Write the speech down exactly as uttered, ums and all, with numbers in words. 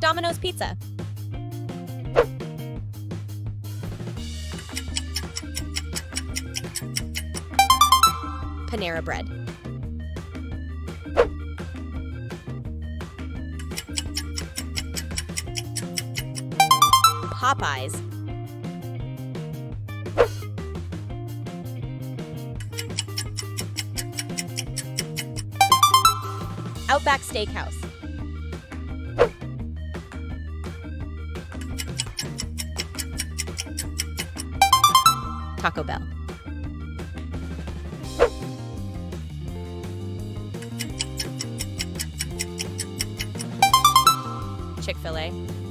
Domino's Pizza. Panera Bread. Popeyes. Outback Steakhouse. Taco Bell. Chick-fil-A.